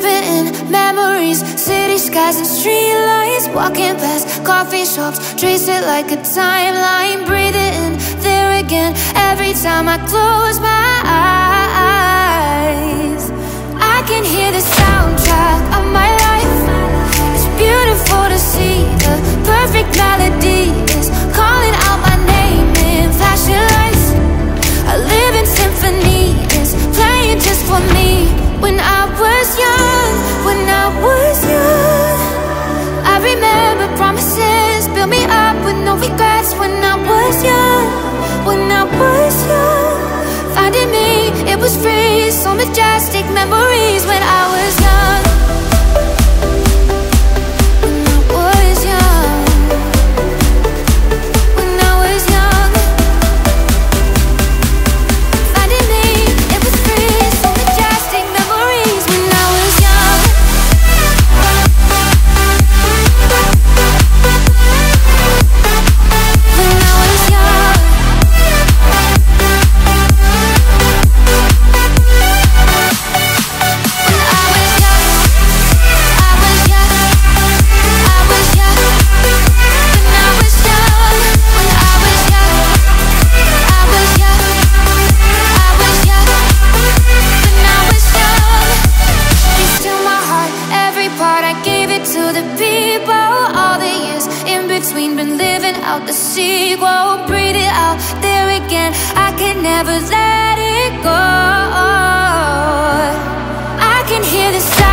Sleeping in memories, city skies and street lights. Walking past coffee shops, trace it like a timeline. Breathe it in, there again, every time I close my eyes. I can hear the soundtrack of my life. It's beautiful to see, the perfect melody is calling out my name in flashing lights. A living symphony is playing just for me. When I was young, when I was young, I remember promises, build me up with no regrets. When I was young, when I was young, finding me, it was free, so majestic memories. When I was young, when I was young, when I was young, finding me, it was free, so majestic memories. When I was young, when I was young, been living out the sequel. Breathe it out, there again, I can never let it go. I can hear the sound